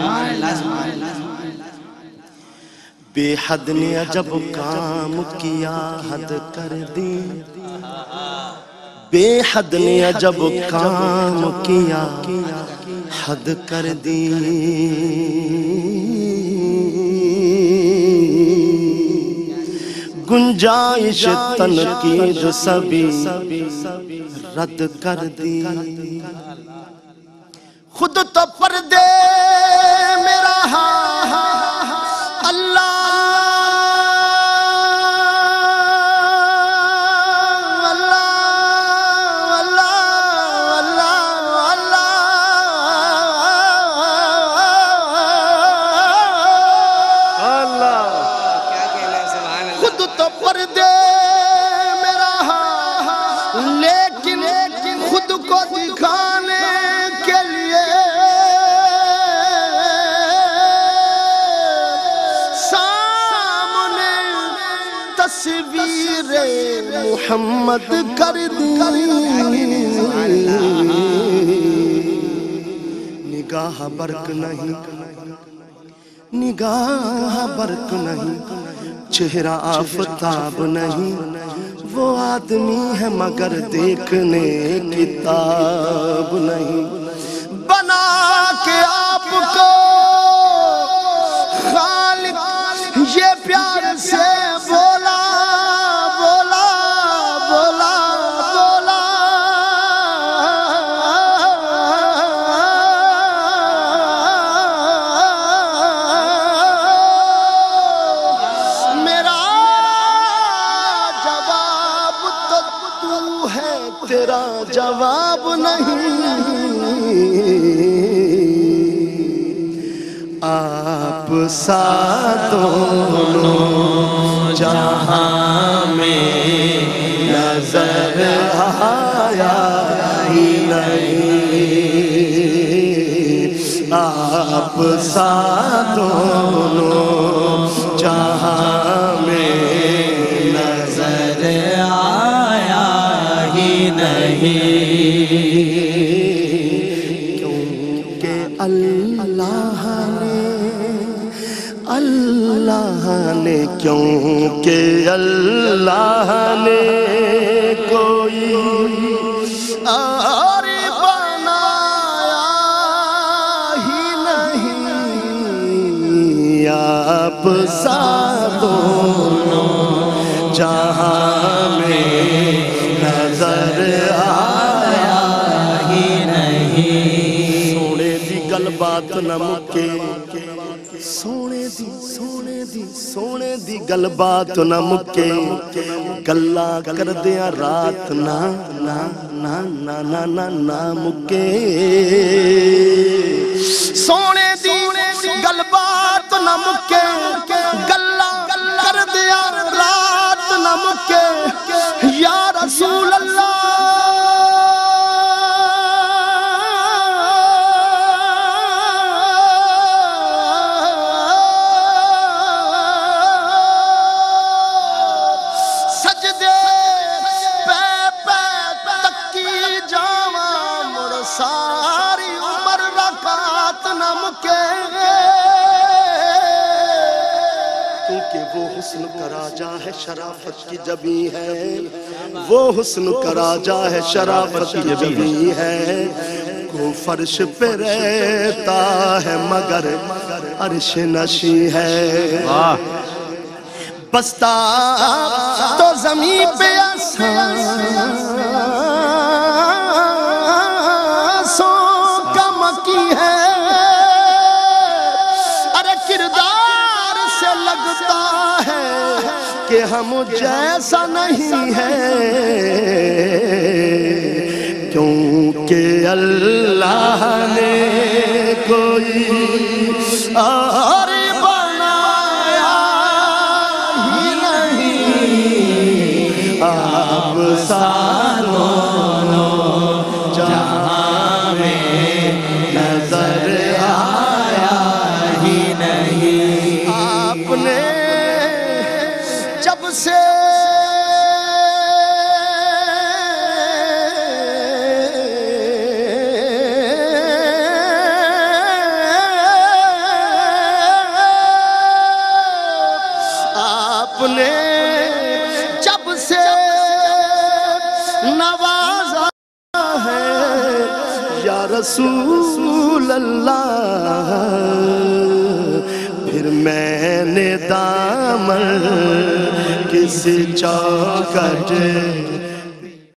بے حد نے عجب کام کیا حد کر دی بے حد نے عجب کام کیا حد کر دی گنجائش تنقید سبھی رد کر دی خود تو پردے میں رہا اللہ محمد کر دی نگاہ برق نہیں نگاہ برق نہیں چہرہ آفتاب نہیں وہ آدمی ہے مگر دیکھنے کتاب نہیں بنا کے آپ کو خالق یہ پیار سے بولا تیرا جواب نہیں آپ سا دونوں جہاں میں نظر آیا ہی نہیں آپ سا دونوں جہاں میں نظر آیا کیونکہ اللہ نے کیونکہ اللہ نے کوئی اور بنایا ہی نہیں آپ سا دونوں جہاں میں نظر آیا ہی نہیں سونے دی گل بات نہ مکے سونے دی گل بات نہ مکے گلا کر دیا رات نہ مکے سونے دی گل بات نہ مکے گلا کر دیا رات نہ مکے یا رسول اللہ سجدے پہ تکی جاواں مڑ ساری عمر رکعت نہ مکے کیونکہ وہ حسن کا راجہ ہے شرافت کی جبی ہے وہ حسن کا راجہ ہے شرافت کی جبی ہے کو فرش پہ رہتا ہے مگر عرش نشی ہے بستا تو زمین پہ آسوں کا مکی ہے ارے کردار سے لگتا ہے کہ ہم جیسا نہیں ہے کیونکہ اللہ نے کوئی اور بنایا ہی نہیں آپ سا دونوں جہاں میں نظر آیا ہی نہیں آپ نے جب سے یا رسول اللہ، پھر میں نے دامن کسی چوکھٹ